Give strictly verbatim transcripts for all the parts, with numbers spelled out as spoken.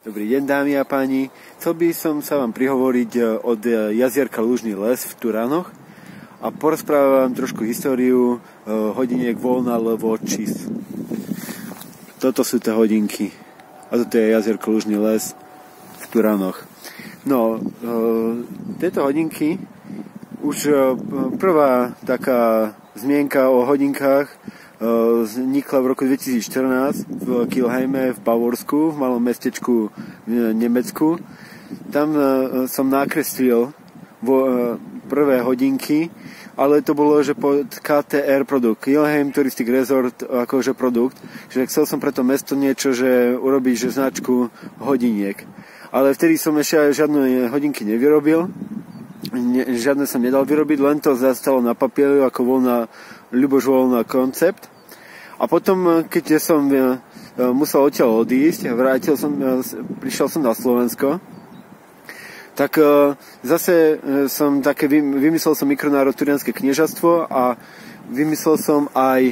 Dobrý deň, dámy a páni. Chcel by som sa vám prihovoriť od jazierka Lužný les v Turánoch a porozprávam trošku históriu hodiniek Volna Lvočis. Toto sú tie hodinky a toto je jazierko Lužný les v Turánoch. No, tieto hodinky, už prvá taká zmienka o hodinkách vznikla v roku dvetisícštrnásť v Kilheime v Bavorsku, v malom mestečku v Nemecku. Tam som nakreslil prvé hodinky, ale to bolo, že pod ká té er produkt, Kilheim Touristic Resort akože produkt, že chcel som pre to mesto niečo, že urobiť že značku hodiniek. Ale vtedy som ešte žiadne hodinky nevyrobil, žiadne som nedal vyrobiť, len to zastalo na papieri ako voľná Ľuboš Volna koncept. A potom, keď som musel odtiaľ odísť, vrátil som, prišiel som na Slovensko, tak zase som také, vymyslel som mikronárod Turianske kniežatstvo a vymyslel som aj,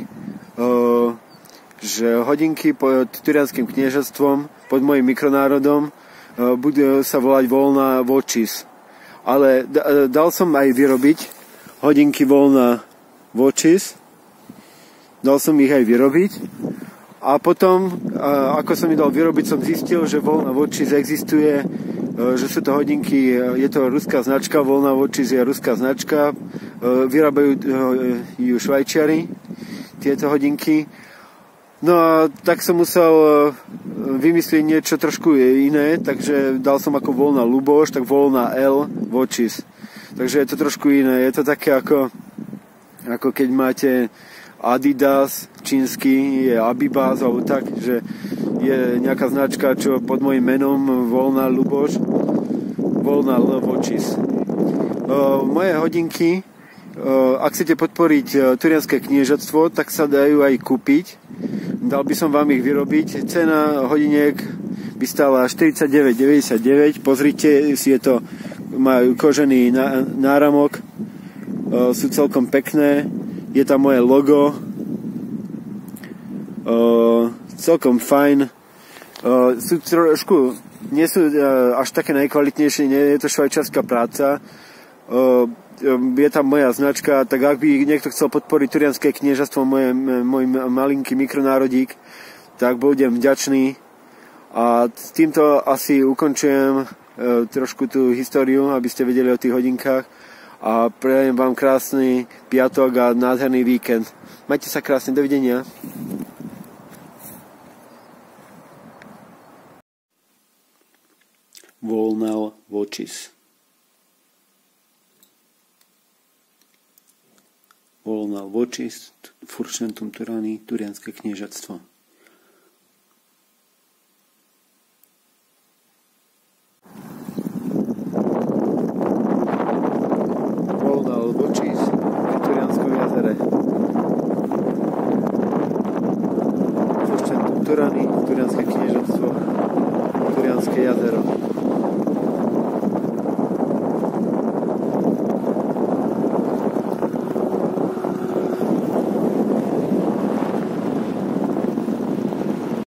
že hodinky pod Turianským kniežatstvom, pod mojim mikronárodom, budú sa volať Volna Vočis. Ale dal som aj vyrobiť hodinky Volna Vočis, dal som ich aj vyrobiť a potom, ako som ich dal vyrobiť, som zistil, že Volna Vočis existuje, že sú to hodinky, je to ruská značka, Volna Vočis je ruská značka, vyrábajú ju Švajčiari, tieto hodinky. No a tak som musel vymyslieť niečo trošku iné, takže dal som ako Volna Ľuboš, tak Volna L Vočis. Takže je to trošku iné, je to také ako ako keď máte Adidas čínsky, je Abibas alebo tak, že je nejaká značka, čo pod mojím menom Volna Ľuboš, Volna Lvočis. Moje hodinky, ak chcete podporiť Turianske kniežatstvo, tak sa dajú aj kúpiť. Dal by som vám ich vyrobiť. Cena hodiniek by stála štyridsaťdeväť deväťdesiatdeväť. Pozrite si, je to, majú kožený náramok, sú celkom pekné, je tam moje logo, uh, celkom fajn, uh, sú trošku, nie sú uh, až také najkvalitnejšie, nie je to švajčiarska práca, uh, je tam moja značka, tak ak by niekto chcel podporiť Turianske kniežatstvo, moje, môj malinký mikronárodík, tak budem vďačný a s týmto asi ukončujem uh, trošku tú históriu, aby ste vedeli o tých hodinkách. A prajem vám krásny piatok a nádherný víkend. Majte sa krásne, dovidenia. Volna Vočis. Volna Vočis, Furšentum Turani, Turianske kniežatstvo. Vočis v Turianskom jazere. Furšentum Turani,